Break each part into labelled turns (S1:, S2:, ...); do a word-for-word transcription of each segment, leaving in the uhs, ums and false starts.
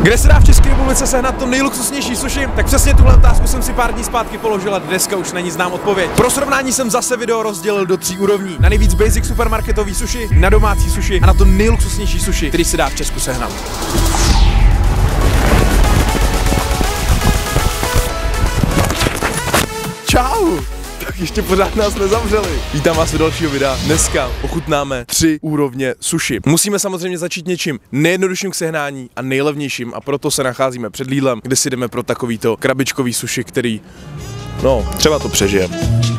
S1: Kde se dá v České republice sehnat to nejluxusnější sushi? Tak přesně tuhle otázku jsem si pár dní zpátky položil a dneska už na ní znám odpověď. Pro srovnání jsem zase video rozdělil do tří úrovní. Na nejvíc basic supermarketový sushi, na domácí sushi a na to nejluxusnější sushi, který se dá v Česku sehnat. Čau! Tak ještě pořád nás nezavřeli. Vítám vás u dalšího videa. Dneska ochutnáme tři úrovně sushi. Musíme samozřejmě začít něčím nejjednodušším k sehnání a nejlevnějším a proto se nacházíme před Lidlem, kde si jdeme pro takovýto krabičkový sushi, který, no, třeba to přežijeme.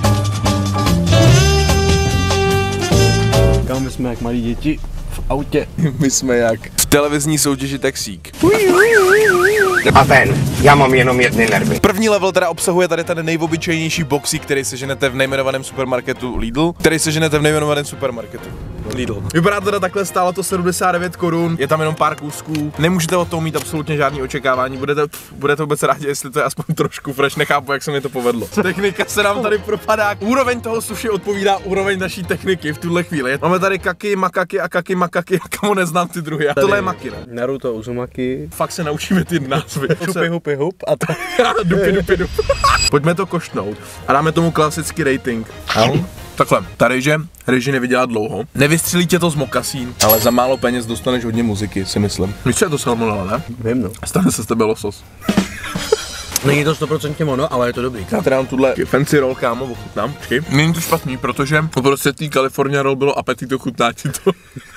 S2: Kam my jsme jak malí děti v autě.
S1: My jsme jak v televizní soutěži Taxík.
S3: A ven, já mám jenom jedny nervy.
S1: První level teda obsahuje tady ten nejobyčejnější boxík, který seženete v nejmenovaném supermarketu Lidl, který seženete v nejmenovaném supermarketu Lidl. Vypadá teda takhle, stálo to sedmdesát devět korun, je tam jenom pár kousků, nemůžete od toho mít absolutně žádný očekávání, budete, pff, budete vůbec rádi, jestli to je aspoň trošku fresh, nechápu, jak se mi to povedlo. Technika se nám tady propadá, úroveň toho sushi odpovídá úroveň naší techniky v tuhle chvíli. Máme tady kaki, makaki a kaki, makaki, kamo neznám ty druhy. Tohle je maki, ne?
S2: Naruto, Uzumaki.
S1: Fakt se naučíme ty názvy.
S2: Hupy, hupy, hup a to.
S1: Dupy, dupy, dup. Pojďme to koštnout a dáme tomu klasický rating. Ahoj. Takhle, ta ryže, ryži neviděla dlouho. Nevystřelí tě to z mokasín, ale za málo peněz dostaneš hodně muziky, si myslím. Víš, co je to salmonella, ne?
S2: Vím, no.
S1: Stane se z tebe losos.
S2: Není to sto procent ono, ale je to dobrý.
S1: Já teda mám tuhle fancy roll, kámo, ochutnám. Počkej. Není to špatný, protože prostě tý California roll bylo apetito, chutná ti to.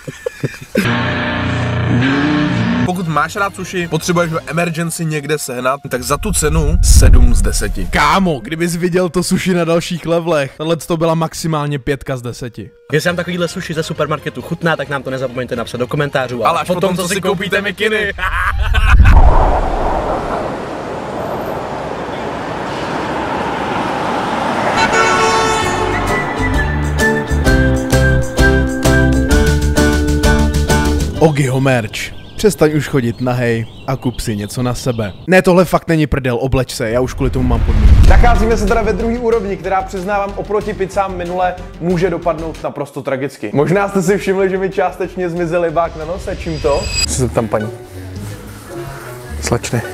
S1: Pokud máš rád sushi, potřebuješ ho emergency někde sehnat, tak za tu cenu sedm z deseti.
S4: Kámo, kdybys viděl to sushi na dalších levelech, tohle to byla maximálně pětka z deseti.
S2: Jestli vám takovýhle sushi ze supermarketu chutná, tak nám to nezapomeňte napsat do komentářů.
S1: Ale až potom, co si koupíte mikiny.
S4: Ogiho merch. Přestaň už chodit nahej a kup si něco na sebe. Ne, tohle fakt není prdel, obleč se, já už kvůli tomu mám podmínky.
S5: Nacházíme se teda ve druhé úrovni, která přiznávám oproti pizzám minule může dopadnout naprosto tragicky. Možná jste si všimli, že mi částečně zmizel libák na nose, čím to? Co se tam paní? Slečny.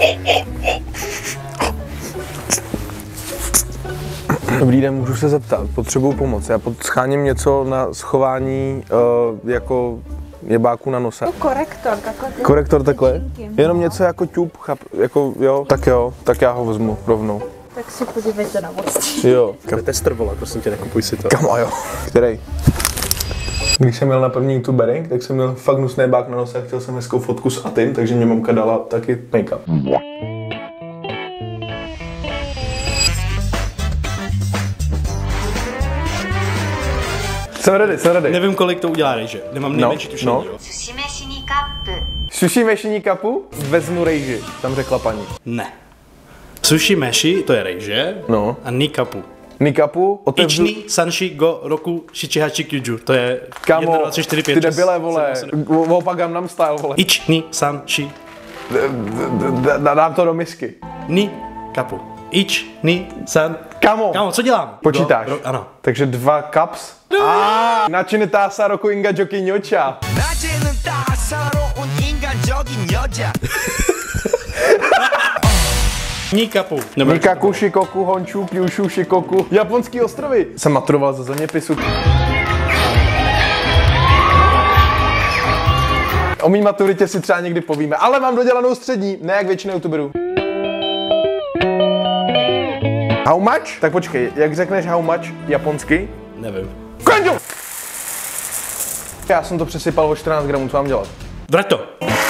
S5: Dobrý den, můžu se zeptat, potřebuju pomoc. Já scháním něco na schování uh, jako jebáku na nose.
S6: Korektor takhle.
S5: Korektor takhle? Jenom něco jako ťup, chap, jako jo, tak jo, tak já ho vezmu rovnou.
S6: Tak si podívejte na moc.
S5: Jo.
S2: To je tester, vole, prosím tě, nekupuj si to.
S5: Kam a jo. Který? Když jsem měl na první youtubering, tak jsem měl fakt hnusný bák na nose a chtěl jsem hezkou fotku s Atim, takže mě mamka dala taky make-up. Jsem ready, jsem ready.
S2: Nevím, kolik to udělá rejže. Nemám nejmenší tušení,
S5: no.
S2: jo.
S5: Sushi mešení kapu? Vezmu rejži, tam řekla paní.
S2: Ne. Sushi meshi, to je rejže.
S5: No.
S2: A nikapu.
S5: Nikapu, otevřu...
S2: Ichni sanshi go roku shichihachi kyuju. To je
S5: Kámo,
S2: jedna, dva, tři, čtyři, pět,
S5: ty debile, vole, opak Gangnam Style, vole.
S2: Ichni sanshi.
S5: Dám to do misky.
S2: Ni kapu. Ich, ni, san.
S5: Kamo,
S2: Kámo, co dělám?
S5: počítáš?
S2: Do, ro, ano.
S5: Takže dva cups. Ah, načinetá sa roku inga joki nyocha.
S2: Nikapu.
S5: Nikaku, Shikoku, Honshu, Kyushu, Shikoku. Japonský ostrovy. Jsem maturoval za zeměpisu. O mý maturitě si třeba někdy povíme, ale mám dodělanou střední, ne jak většina youtuberů. How much? Tak počkej, jak řekneš how much japonsky?
S2: Nevím.
S5: Konču! Já jsem to přesypal o čtrnáct gramů, co mám dělat?
S2: Vrať to.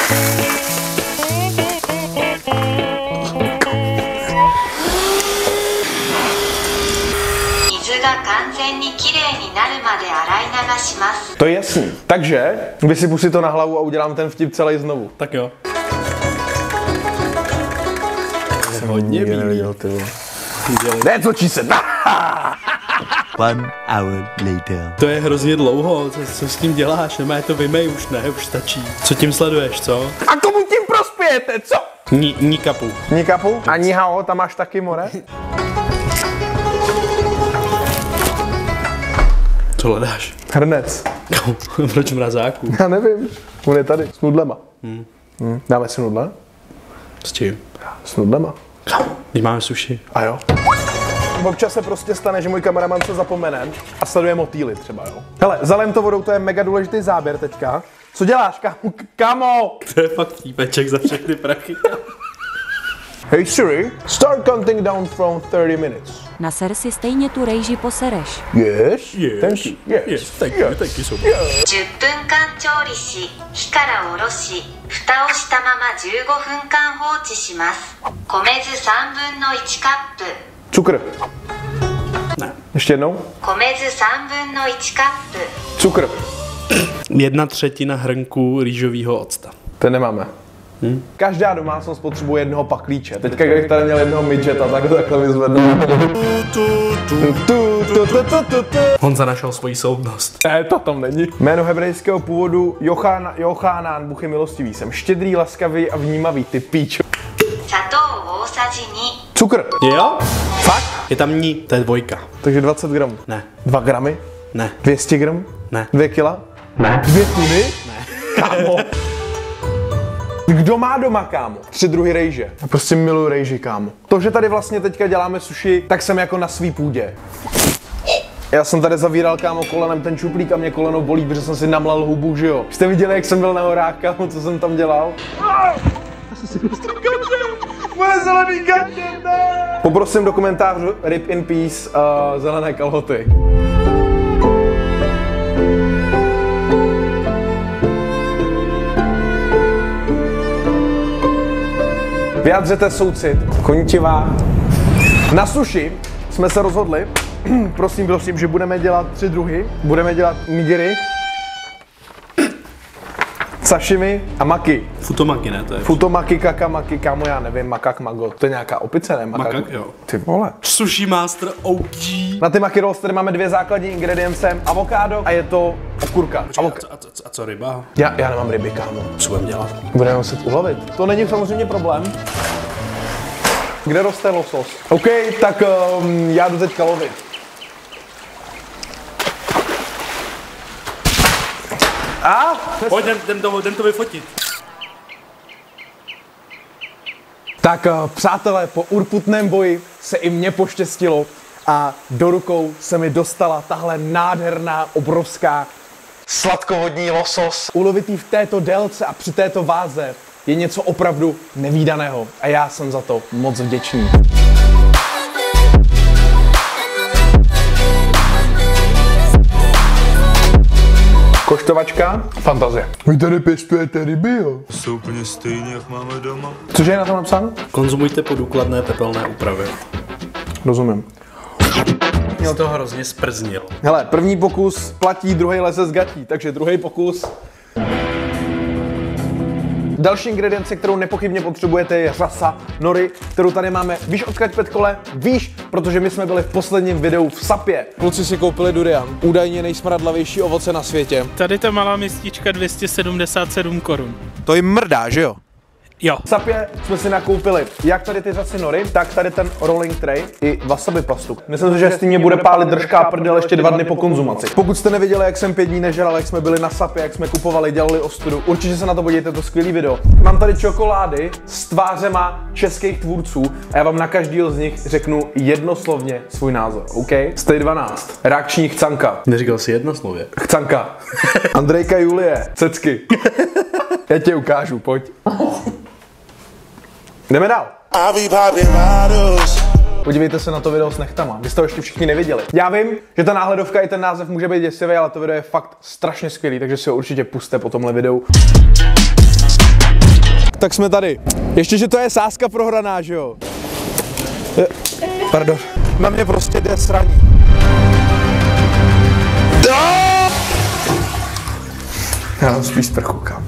S5: To je jasný. Takže vysypu si to na hlavu a udělám ten vtip celý znovu.
S2: Tak jo.
S5: Jsem hodně neviděl, ty vole. Ne, točí se.
S7: One hour later.
S2: To je hrozně dlouho, co, co s tím děláš? Nemá to vymej už, ne, už stačí. Co tím sleduješ, co?
S5: A komu tím prospějete, co?
S2: Ni, nikapu.
S5: Nikapu? A nihao, tam máš taky more?
S2: Co hledáš?
S5: Hrnec.
S2: Proč mrazáku?
S5: Já nevím. On je tady, s nudlema. Hmm. Hmm. Dáme si nudle?
S2: S čím?
S5: S nudlema.
S2: Když máme sushi.
S5: A jo? Občas se prostě stane, že můj kameraman se zapomene a sleduje motýly třeba, jo. Hele, zalem to vodou, to je mega důležitý záběr teďka. Co děláš, kámo? Kámo!
S2: To je fakt típeček za všechny prachy.
S5: Hey Siri, start counting down from thirty minutes.
S8: Naser si stejně tu rejži posereš.
S5: Yes?
S2: Yes.
S5: Thank you. Yes.
S2: Yes, thank you, thank you so much.
S5: Yes.
S9: じゅっぷんかん調理し、火から下ろし、蓋をしたままじゅうごふんかん放置します。米酢さんぶんのいちカップ。
S5: Cukr.
S2: Ne.
S5: Ještě jednou.
S9: 米酢さんぶんのいちカップ。
S5: Cukr.
S2: Jedna třetina hrnku rýžového octa.
S5: To nemáme. Hmm? Každá domácnost potřebuje jednoho paklíče. Teďka, když tady měl jednoho midgeta, tak ho takhle vyzvednu.
S2: Honza našel svoji soudnost.
S5: Ne, to tam není. Jméno hebrejského původu Jochán, Jochánán, Bůh je milostivý. Jsem štědrý, laskavý a vnímavý, ty píčo.
S9: 砂糖大さじに。
S5: Cukr.
S2: Jo?
S5: Fakt?
S2: Je tam ní, to je dvojka.
S5: Takže dvacet gramů.
S2: Ne.
S5: dva gramy?
S2: Ne.
S5: dvě stě gramů?
S2: Ne.
S5: dvě kila?
S2: Ne.
S5: dvě tuny? Ne. Kámo. Kdo má doma, kámo? Tři druhy rejže. Já prostě miluji rejži, kámo. To, že tady vlastně teďka děláme sushi, tak jsem jako na svý půdě. Já jsem tady zavíral, kámo, kolenem ten čuplík a mě koleno bolí, protože jsem si namlal hubu, že jo? Jste viděli, jak jsem byl na horách, kámo, co jsem tam dělal? Moje zelený gadget, ne! Poprosím do komentářů Rip in Peace uh, zelené kalhoty. Vyjádřete soucit. Konnichiwa. Na sushi jsme se rozhodli, prosím, prosím, že budeme dělat tři druhy. Budeme dělat nigiri, sashimi a maki.
S2: Futomaki, ne? To je
S5: Futomaki, kakamaki, kámo, já nevím, makak mago. To je nějaká opice, ne? Makak,
S2: Makak, jo.
S5: Ty vole.
S2: Sushi Master O G.
S5: Na ty maki rolls tady máme dvě základní ingredience, avokádo a je to okurka.
S2: Počkej,
S5: Avok-
S2: a, co, a, co, a co ryba?
S5: já, já nemám ryby, kámo.
S2: Co budeme dělat?
S5: Budeme muset ulovit. To není samozřejmě problém. Kde roste losos? OK, tak um, já jdu teďka lovit. A?
S2: Pojď, jdem, jdem, to, jdem to vyfotit.
S5: Tak uh, přátelé, po urputném boji se i mně poštěstilo a do rukou se mi dostala tahle nádherná, obrovská sladkovodní losos. Ulovitý v této délce a při této váze je něco opravdu nevídaného a já jsem za to moc vděčný. Koštovačka, fantazie. Vy tady pěstujete ryby, jo?
S7: Jsou úplně stejně, jak máme doma.
S5: Cože je na tom napsáno?
S2: Konzumujte po důkladné tepelné úpravě.
S5: Rozumím.
S2: Měl to hrozně sprznil.
S5: Hele, první pokus platí, druhý leze z gatí, takže druhý pokus. Další ingredience, kterou nepochybně potřebujete, je řasa nori, kterou tady máme. Víš odkud, Petkole? Víš, protože my jsme byli v posledním videu v Sapě. Kluci si koupili durian, údajně nejsmradlavější ovoce na světě.
S10: Tady ta malá mistička dvě stě sedmdesát sedm korun.
S1: To jim mrdá, že jo?
S10: Jo.
S5: V Sapě jsme si nakoupili jak tady ty řasy nori, tak tady ten rolling tray i wasabi pastu. Myslím si, že s tím mě bude pálit držká prdel ještě dva dny po konzumaci. Pokud jste neviděli, jak jsem pět dní nežral, jak jsme byli na Sapě, jak jsme kupovali, dělali ostudu, určitě se na to podívejte, to skvělý video. Mám tady čokolády s tvářema českých tvůrců a já vám na každýho z nich řeknu jednoslovně svůj názor, OK? Stej dvanáct. Reakční chcanka.
S2: Neříkal jsi jednoslově.
S5: Chcanka. Andrejka Julie. Cecky. Já tě ukážu, pojď. Jdeme dál. Podívejte se na to video s nechtama, vy jste to ještě všichni neviděli. Já vím, že ta náhledovka i ten název může být děsivý, ale to video je fakt strašně skvělý, takže si ho určitě pusťte po tomhle videu. Tak jsme tady. Ještě, že to je sázka prohraná, že jo? Je, pardon. Na mě prostě jde sraní. Já spíš sprchu, kam.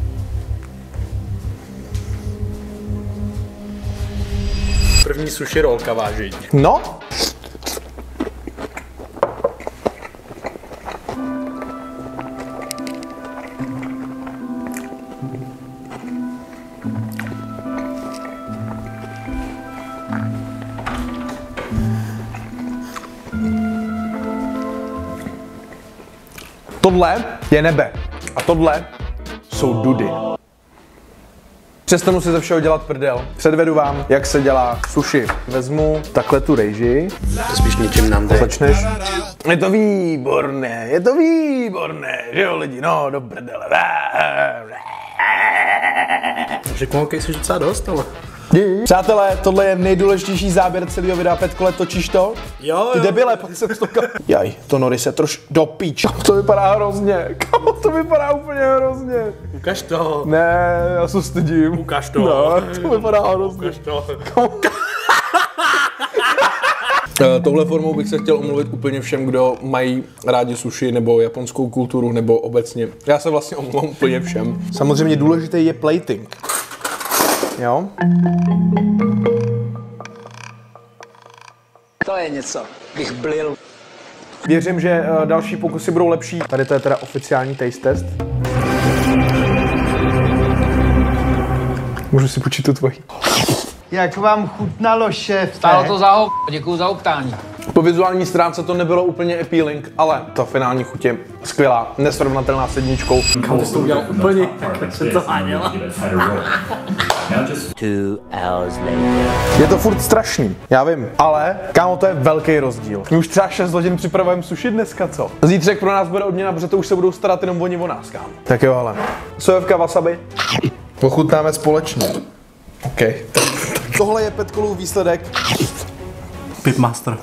S2: První sushi rolka vážení.
S5: No. Tohle je nebe a tohle jsou dudy. Přestanu si ze všeho dělat prdel. Předvedu vám, jak se dělá sushi. Vezmu takhle tu rejži.
S2: To spíš něčím nám jde.
S5: Začneš. Je to výborné, je to výborné, že jo lidi, no do prdele.
S2: Řeknu, že jsi docela dost, ale...
S5: Přátelé, tohle je nejdůležitější záběr celého videa. Petkole, točíš to?
S2: Jo, jo.
S5: Ty debile, pak jsem to... Jaj, to nori se troš do píč. To vypadá hrozně, kamo, to vypadá úplně hrozně.
S2: Ukaž to.
S5: Ne, já se stydím.
S2: Ukaž to.
S5: No, to vypadá hrozně.
S2: Ukaž to.
S5: Touhle formou bych se chtěl omluvit úplně všem, kdo mají rádi sushi nebo japonskou kulturu nebo obecně. Já se vlastně omlouvám úplně všem. Samozřejmě důležitý je plating. Jo?
S11: To je něco, bych blil.
S5: Věřím, že další pokusy budou lepší. Tady to je teda oficiální taste test. Můžu si počít tu tvoji.
S11: Jak vám chutnalo, šéf? Stálo to za ho, děkuju za optání.
S5: Po vizuální stránce to nebylo úplně appealing, ale ta finální chuť je skvělá, nesrovnatelná s jedničkou.
S2: Kam jsi to udělal úplně, jak se to háněla.
S5: Je to furt strašný, já vím, ale kámo, to je velký rozdíl. My už třeba šest hodin připravujeme sushi dneska, co? Zítřek pro nás bude odměna, protože to už se budou starat jenom oni o nás, kámo. Tak jo, ale. Sojovka, wasabi. Pochutnáme společně. OK. Tohle je Petkolův výsledek.
S2: Pitmaster.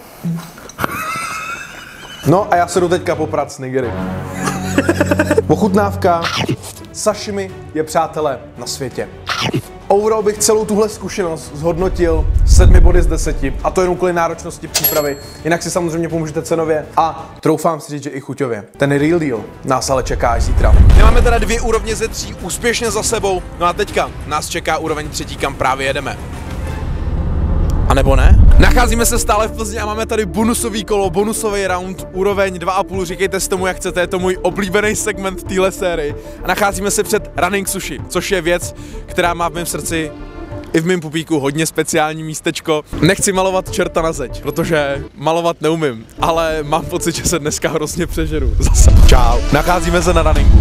S5: No a já se jdu teďka poprat s nigery. Ochutnávka. Sashimi je, přátelé, na světě. Overall bych celou tuhle zkušenost zhodnotil sedmi body z deseti. A to jenom kvůli náročnosti přípravy. Jinak si samozřejmě pomůžete cenově a troufám si říct, že i chuťově. Ten real deal nás ale čeká až zítra. My máme teda dvě úrovně ze tří úspěšně za sebou. No a teďka nás čeká úroveň třetí, kam právě jedeme. A nebo ne? Nacházíme se stále v Plzni a máme tady bonusový kolo, bonusový round, úroveň dva a půl, říkejte si tomu jak chcete, je to můj oblíbený segment téhle série. A nacházíme se před Running Sushi, což je věc, která má v mém srdci i v mém pupíku hodně speciální místečko. Nechci malovat čerta na zeď, protože malovat neumím, ale mám pocit, že se dneska hrozně přežeru. Zase. Čau. Nacházíme se na runningu.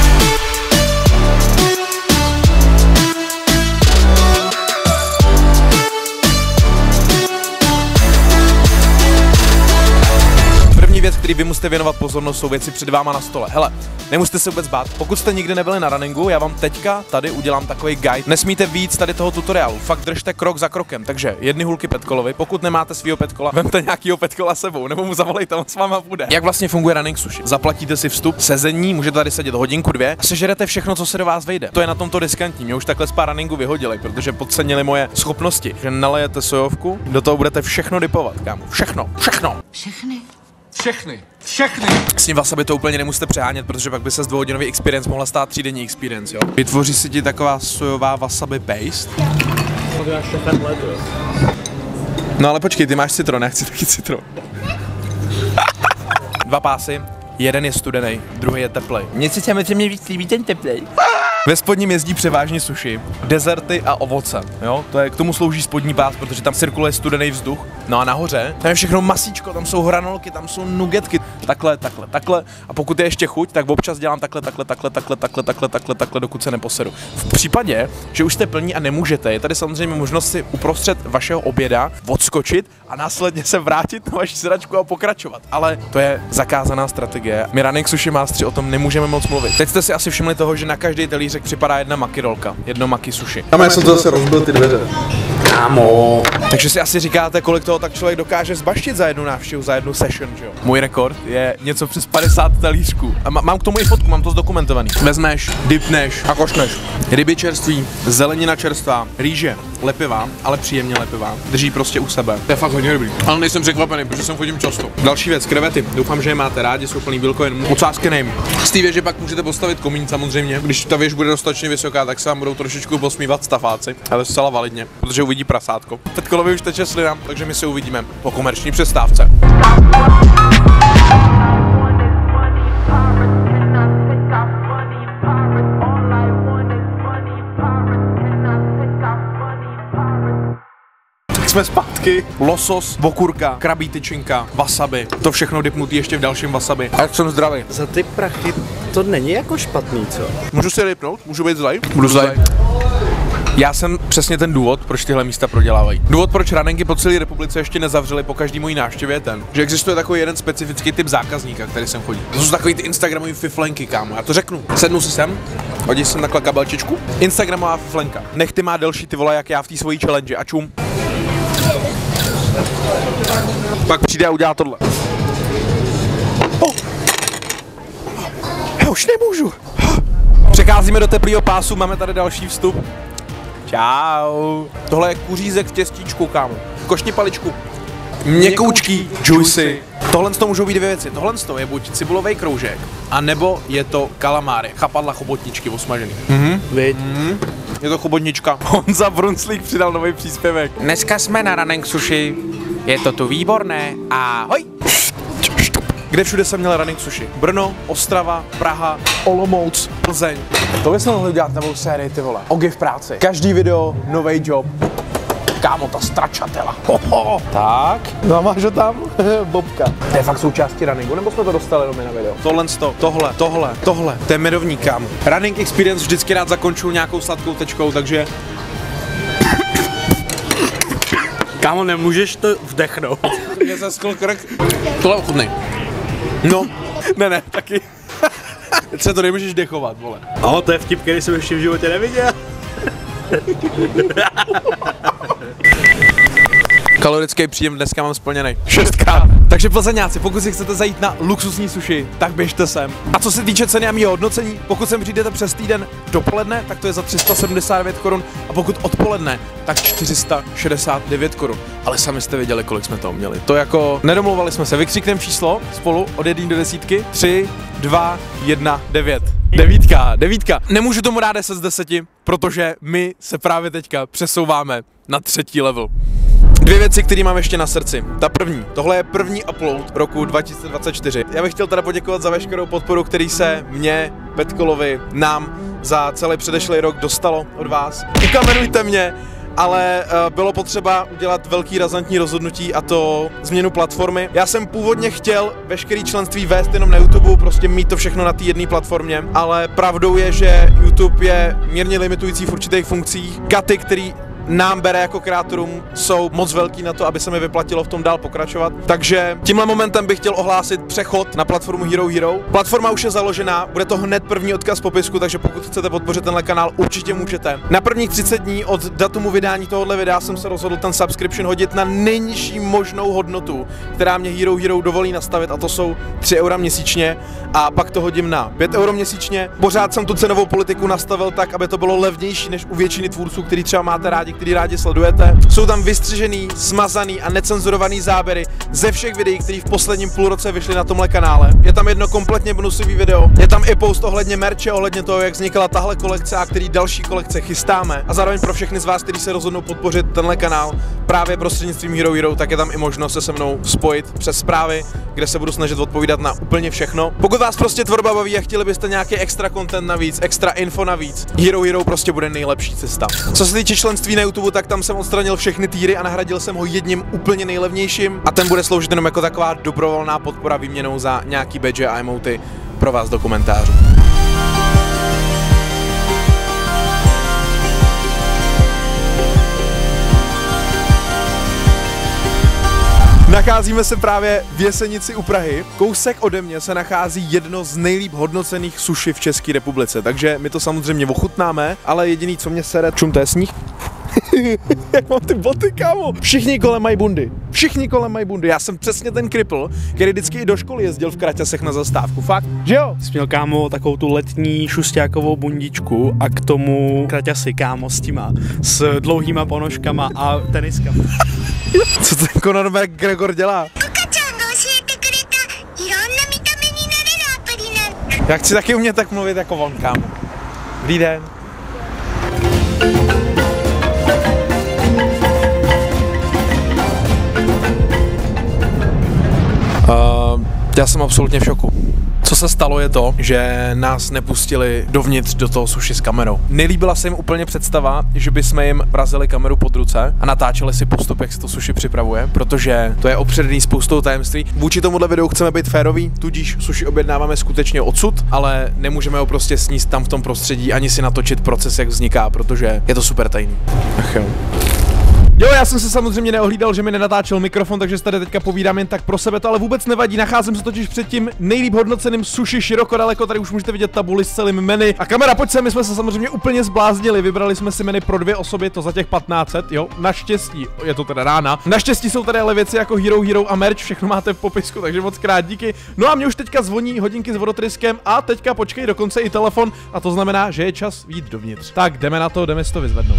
S5: Věc, který vy musíte věnovat pozornost, jsou věci před váma na stole. Hele, nemusíte se vůbec bát. Pokud jste nikdy nebyli na runningu, já vám teďka tady udělám takový guide. Nesmíte víc tady toho tutoriálu. Fakt držte krok za krokem. Takže jedny hulky Petkolovi. Pokud nemáte svýho Petkola, vemte nějakýho Petkola sebou, nebo mu zavolejte, on s váma bude. Jak vlastně funguje Running Sushi? Zaplatíte si vstup, sezení, můžete tady sedět hodinku, dvě a sežerete všechno, co se do vás vejde. To je na tomto riskantní. Mě už takhle z pár runningu vyhodili, protože podcenili moje schopnosti. Že nalejete sojovku, do toho budete všechno dipovat, kámo. Všechno, všechno.
S11: Všechny?
S5: Všechny. Všechny. S tím wasabi to úplně nemusíte přehánět, protože pak by se z dvouhodinový experience mohla stát třídenní experience, jo. Vytvoří si ti taková sojová wasabi paste. No ale počkej, ty máš citron, já chci taky citron. Dva pásy, jeden je studený, druhý je teplej. Mně si samozřejmě víc líbí ten teplej. Ve spodním jezdí převážně sushi, dezerty a ovoce, jo, to je, k tomu slouží spodní pás, protože tam cirkuluje studený vzduch. No a nahoře, tam je všechno masíčko, tam jsou hranolky, tam jsou nugetky, takhle, takhle, takhle. A pokud je ještě chuť, tak občas dělám takhle, takhle, takhle, takhle, takhle, takhle, takhle, takhle, dokud se neposedu. V případě, že už jste plní a nemůžete, je tady samozřejmě možnost si uprostřed vašeho oběda odskočit a následně se vrátit na vaši sedačku a pokračovat. Ale to je zakázaná strategie. My Running Sushi Mastery o tom nemůžeme moc mluvit. Teď jste si asi všimli toho, že na každý talířek připadá jedna maki rolka, jedno maki sushi.
S1: Tam já jsem to zase rozbil ty dveře.
S5: Kámo. Takže si asi říkáte, kolik toho tak člověk dokáže zbaštit za jednu návštěvu, za jednu session, že jo? Můj rekord je něco přes padesát talířků. A mám k tomu i fotku, mám to zdokumentovaný. Vezmeš, dipneš a košneš. Ryby čerství, zelenina čerstvá, rýže, lepivá, ale příjemně lepivá. Drží prostě u sebe. To je fakt hodně dobrý. Ale nejsem překvapený, protože jsem chodím často. Další věc, krevety. Doufám, že je máte rádi, jsou plný bílkovin. Ocásky nejím. Z té věže pak můžete postavit komín samozřejmě. Když ta věž bude dostatečně vysoká, tak se vám budou trošičku posmívat stafáci, ale zcela validně, protože uvidí prasátko. Petkolovi už teče slina, takže my se uvidíme po komerční přestávce. Jsme zpátky, losos, okurka, krabí tyčinka, wasabi, to všechno dipnutý ještě v dalším wasabi. A jak jsem zdravý.
S2: Za ty prachy to není jako špatný, co?
S5: Můžu si dipnout? Můžu být zlej? Budu zlej.
S1: Já jsem přesně ten důvod, proč tyhle místa prodělávají. Důvod, proč Runningy po celé republice ještě nezavřeli po každý mojí návštěvě je ten, že existuje takový jeden specifický typ zákazníka, který sem chodí. To jsou takový ty instagramový fiflenky, kámo. Já to řeknu. Sednu si sem, hodíš sem takhle kabelčičku. Instagramová fiflenka. Nech ty má delší ty vole, jak já v té svojí challenge a čum. Pak přijde a udělá tohle. Oh. Já už nemůžu. Přecházíme do teplého pásu, máme tady další vstup. Čau. Tohle je kuřízek v těstíčku, kámo. Košni paličku. Měkoučký, juicy. Tohle z toho můžou být dvě věci. Tohle z toho je buď cibulový kroužek, a nebo je to kalamáry. Chapadla, chobotničky osmažený. Mhm.
S2: Viď?
S1: Mhm. Je to chobotnička. Honza Brunslík přidal nový příspěvek. Dneska jsme na Running Sushi. Je to tu výborné. Ahoj. Kde všude jsem měl Running Sushi? Brno, Ostrava, Praha, Olomouc, Plzeň. To bys mohli dělat novou sérii, ty vole. Ogy v práci. Každý video, nový job. Kámo, ta stračatela. Hoho. Tak.
S5: No a máš ho tam? Bobka.
S1: To je fakt součástí runningu, nebo jsme to dostali jenom na video? Tohle, tohle, tohle, tohle. To je medovník, kámo. Running experience vždycky rád zakončuju nějakou sladkou tečkou, takže...
S2: Kámo, nemůžeš to vdechnout.
S1: Mě zaskl krk. Tohle ochutnej. No, ne, ne, taky. Se to nemůžeš dechovat, vole.
S2: No, to je vtip, který jsem ještě v životě neviděl.
S1: Kalorický příjem dneska mám splněný. Šestka. Takže Plzeňáci, pokud si chcete zajít na luxusní sushi, tak běžte sem. A co se týče ceny a mýho hodnocení, pokud sem přijdete přes týden dopoledne, tak to je za tři sta sedmdesát devět korun, a pokud odpoledne, tak čtyři sta šedesát devět korun. Ale sami jste věděli, kolik jsme toho měli. To jako nedomluvali jsme se. Vykřikneme číslo spolu od jedné do desítky. tři, dva, jedna, devět. Devítka, devítka. Nemůžu tomu dát deset z deseti, protože my se právě teďka přesouváme na třetí level. Dvě věci, které mám ještě na srdci. Ta první, tohle je první upload roku dva tisíce dvacet čtyři. Já bych chtěl teda poděkovat za veškerou podporu, který se mě, Petkolovi, nám za celý předešlý rok dostalo od vás. Ukamenujte mě, ale uh, bylo potřeba udělat velký razantní rozhodnutí, a to změnu platformy. Já jsem původně chtěl veškerý členství vést jenom na YouTube, prostě mít to všechno na té jedné platformě, ale pravdou je, že YouTube je mírně limitující v určitých funkcích. Katy, který nám bere jako kreatorům, jsou moc velký na to, aby se mi vyplatilo v tom dál pokračovat. Takže tímhle momentem bych chtěl ohlásit přechod na platformu Hero Hero. Platforma už je založená, bude to hned první odkaz v popisku, takže pokud chcete podpořit tenhle kanál, určitě můžete. Na prvních třicet dní od datumu vydání tohohle videa jsem se rozhodl ten subscription hodit na nejnižší možnou hodnotu, která mě Hero Hero dovolí nastavit, a to jsou tři eura měsíčně, a pak to hodím na pět euro měsíčně. Pořád jsem tu cenovou politiku nastavil tak, aby to bylo levnější než u většiny tvůrců, který třeba máte rádi, který rádi sledujete. Jsou tam vystřižený, smazaný a necenzurovaný záběry ze všech videí, které v posledním půlroce vyšly na tomhle kanále. Je tam jedno kompletně bonusový video. Je tam i post ohledně merče, ohledně toho, jak vznikala tahle kolekce a který další kolekce chystáme. A zároveň pro všechny z vás, kteří se rozhodnou podpořit tenhle kanál právě prostřednictvím Hero Hero, tak je tam i možnost se se mnou spojit přes zprávy, kde se budu snažit odpovídat na úplně všechno. Pokud vás prostě tvorba baví a chtěli byste nějaký extra content navíc, extra info navíc, Hero Hero prostě bude nejlepší cesta. Co se týče členství na YouTube, tak tam jsem odstranil všechny týry a nahradil jsem ho jedním úplně nejlevnějším, a ten bude sloužit jenom jako taková dobrovolná podpora výměnou za nějaký badge a emoty pro vás do komentářů. Nacházíme se právě v Jesenici u Prahy. Kousek ode mě se nachází jedno z nejlíp hodnocených sushi v České republice, takže my to samozřejmě ochutnáme, ale jediný, co mě sere, čum, to je sníh. Jak mám ty boty, kámo? Všichni kolem mají bundy. Všichni kolem mají bundy. Já jsem přesně ten kripl, který vždycky i do školy jezdil v kraťasech na zastávku. Fakt? Že jo?
S2: Jsi měl, kámo, takovou tu letní šusťákovou bundičku a k tomu kraťasy, kámo, s těma, s dlouhýma ponožkama a teniskama.
S1: Co ten Conor McGregor dělá? Já chci taky umět tak mluvit jako on, kámo. Dobrý den. Uh, já jsem absolutně v šoku. Co
S4: Co se stalo je to, že nás nepustili dovnitř do toho sushi s kamerou. Nelíbila se jim úplně představa, že bychom jim vrazili kameru pod ruce a natáčeli si postup, jak se to sushi připravuje, protože to je opředený spoustou tajemství. Vůči tomuhle videu chceme být féroví, tudíž sushi objednáváme skutečně odsud, ale nemůžeme ho prostě sníst tam v tom prostředí ani si natočit proces, jak vzniká, protože je to super tajný. Ach jo. Jo, já jsem se samozřejmě neohlídal, že mi nenatáčel mikrofon, takže se tady teďka povídám jen tak pro sebe, to ale vůbec nevadí. Nacházím se totiž před tím nejlíp hodnoceným sushi široko daleko, tady už můžete vidět tabuli s celým menu. A kamera, pojď sem, my jsme se samozřejmě úplně zbláznili, vybrali jsme si menu pro dvě osoby, to za těch patnáct set, jo, naštěstí, je to teda rána. Naštěstí jsou tady ale věci jako Hero Hero a merch, všechno máte v popisku, takže moc krát díky. No a mě už teďka zvoní hodinky s vodotryskem a teďka počkej dokonce i telefon, a to znamená, že je čas jít dovnitř. Tak jdeme na to, jdeme si to vyzvednout.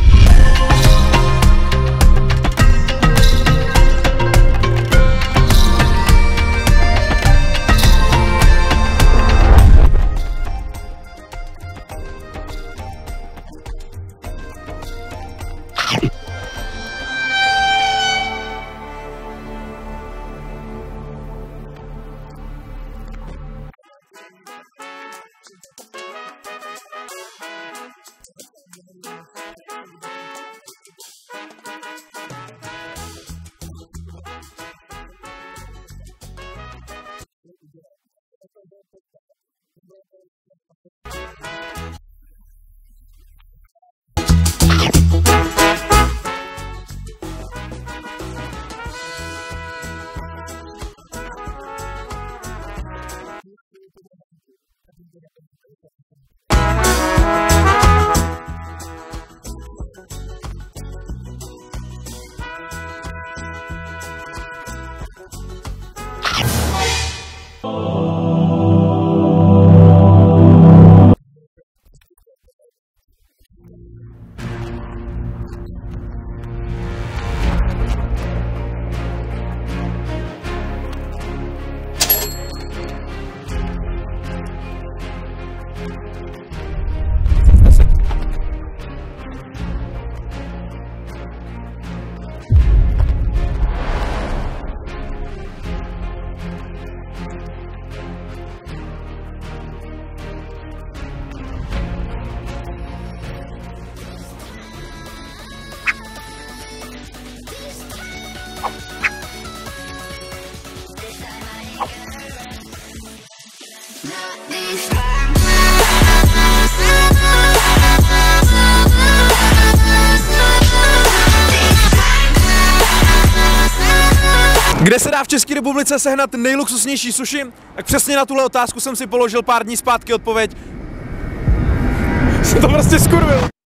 S4: Kde se dá v České republice sehnat nejluxusnější sushi? Tak přesně na tuhle otázku jsem si položil pár dní zpátky odpověď. Jsem to prostě skurvil.